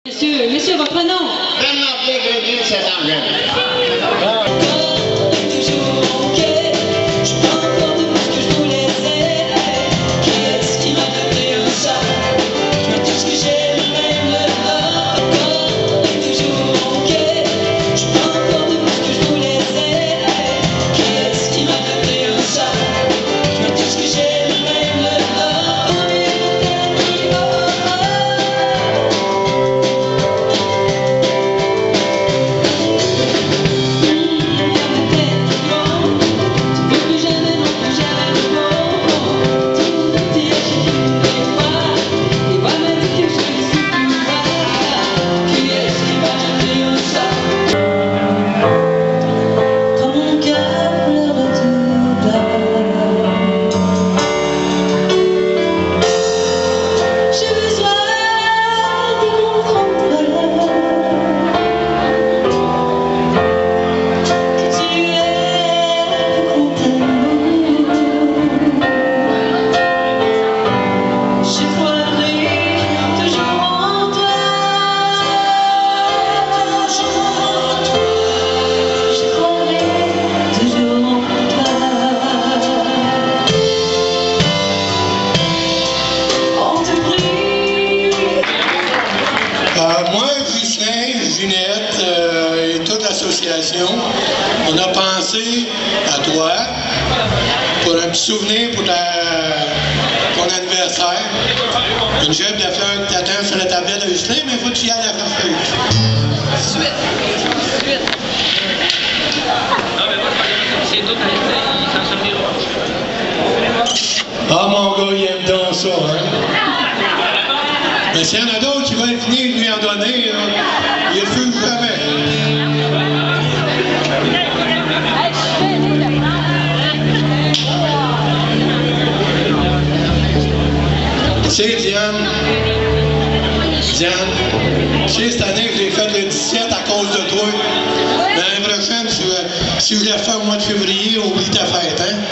Monsieur, votre nom? Bernard Grégory, c'est Angèle. Moi, Justin, Ginette et toute l'association, on a pensé à toi pour un petit souvenir pour ton anniversaire. Une gemme de fleurs qui t'attend sur la tablette de Justin, mais il faut que tu y ailles à faire feuille. Suite. Non, mais moi, c'est tout, il s'en souviendra. Ah, mon gars, il aime donc ça, hein? Mais s'il y en a d'autres qui veulent venir lui en donner, il ne refuse jamais. Tu sais, Diane, tu sais, cette année, j'ai fait le 17 à cause de toi. Mais l'année prochaine, si je voulais faire au mois de février, oublie ta fête, hein?